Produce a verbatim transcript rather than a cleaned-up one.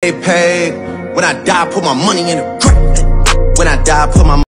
paid. When I die, put my money in the grave. When I die, put my